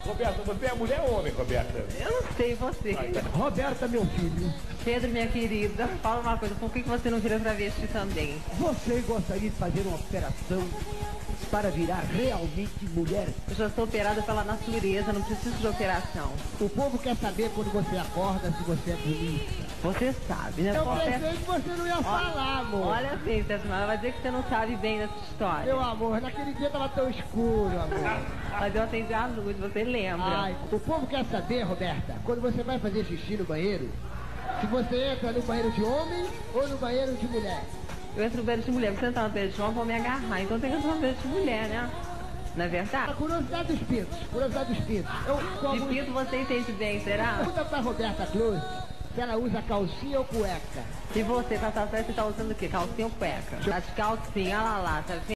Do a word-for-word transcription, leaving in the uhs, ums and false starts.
Roberta, você é mulher ou homem, Roberta? Eu não sei, você. Roberta, meu filho, Pedro, minha querida, fala uma coisa, por que que você não vira travesti também? você gostaria de fazer uma operação para virar realmente mulher? Eu já sou operada pela natureza, não preciso de operação. O povo quer saber quando você acorda se você é bonita. Você sabe, né? Eu Confesso- pensei que você não ia falar, amor. Olha assim, Tessmar, vai dizer que você não sabe bem dessa história. Meu amor, naquele dia tava tão escuro, amor. Mas eu acendi a luz, você lembra? Ai, o povo quer saber, Roberta, quando você vai fazer xixi no banheiro, se você entra no banheiro de homem ou no banheiro de mulher. Eu entro no banheiro de mulher, você entrar no banheiro de homem, vou me agarrar, então tem que entrar no banheiro de mulher, né? Não é A verdade? curiosidade dos pintos, curiosidade dos pintos. Eu, De como... pinto você entende bem, será? Pergunta pra Roberta Close se ela usa calcinha ou cueca. E você, Tata, você tá usando o quê? Calcinha ou cueca? Tá de calcinha, olha lá, tá vendo?